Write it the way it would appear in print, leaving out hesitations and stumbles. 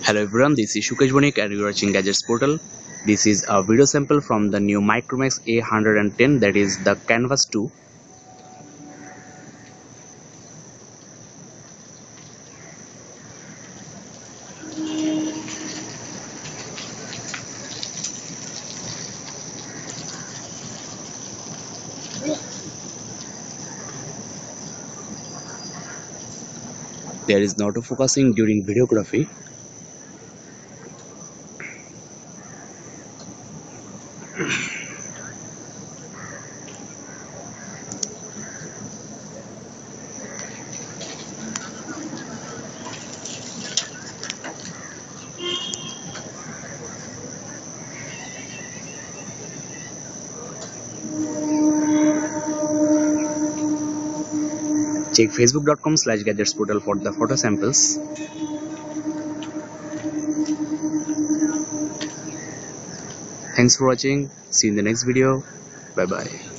Hello everyone, this is Shukesh Bonik and you are watching Gadgets Portal. This is a video sample from the new Micromax A110, that is the Canvas 2. There is no autofocusing during videography. Check facebook.com/gadgetsportal for the photo samples. Thanks for watching. See you in the next video. Bye bye.